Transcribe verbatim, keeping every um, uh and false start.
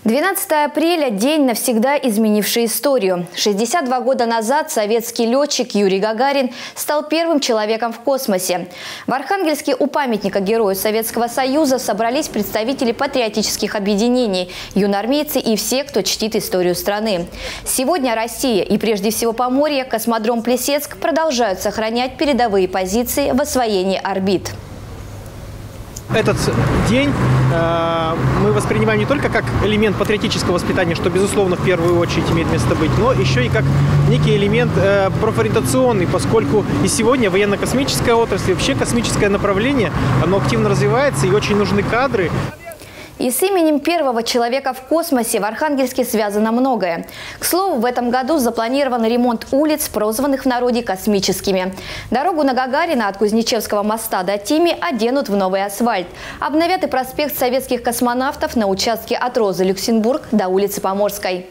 двенадцатое апреля – день, навсегда изменивший историю. шестьдесят два года назад советский летчик Юрий Гагарин стал первым человеком в космосе. В Архангельске у памятника Герою Советского Союза собрались представители патриотических объединений, юноармейцы и все, кто чтит историю страны. Сегодня Россия и прежде всего Поморье, космодром Плесецк продолжают сохранять передовые позиции в освоении орбит. Этот день э, мы воспринимаем не только как элемент патриотического воспитания, что, безусловно, в первую очередь имеет место быть, но еще и как некий элемент э, профориентационный, поскольку и сегодня военно-космическая отрасль, вообще космическое направление, оно активно развивается и очень нужны кадры. И с именем первого человека в космосе в Архангельске связано многое. К слову, в этом году запланирован ремонт улиц, прозванных в народе космическими. Дорогу на Гагарина от Кузнечевского моста до Тими оденут в новый асфальт. Обновят и проспект советских космонавтов на участке от Розы Люксембург до улицы Поморской.